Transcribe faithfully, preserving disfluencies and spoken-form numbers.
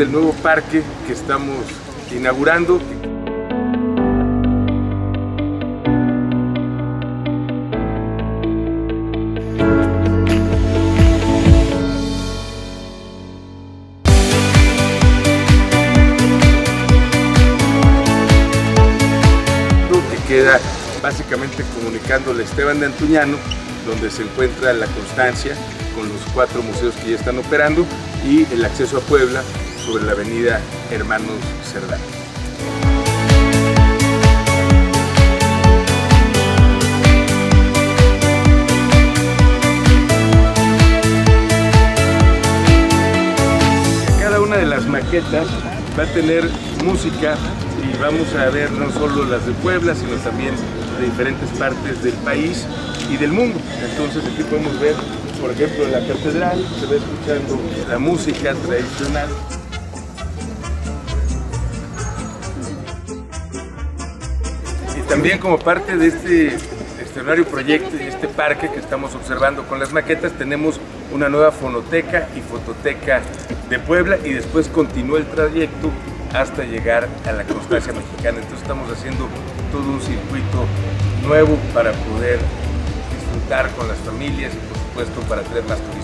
el nuevo parque que estamos inaugurando. Que queda básicamente comunicando el Esteban de Antuñano, donde se encuentra la Constancia con los cuatro museos que ya están operando, y el acceso a Puebla sobre la avenida Hermanos Cerdán. Cada una de las maquetas va a tener música y vamos a ver no solo las de Puebla, sino también de diferentes partes del país y del mundo. Entonces aquí podemos ver, por ejemplo, la catedral, se va escuchando la música tradicional. Y también como parte de este extraordinario proyecto y este parque que estamos observando con las maquetas, tenemos una nueva fonoteca y fototeca de Puebla, y después continúa el trayecto hasta llegar a la Constancia Mexicana. Entonces estamos haciendo todo un circuito nuevo para poder disfrutar con las familias y por supuesto para traer más turistas.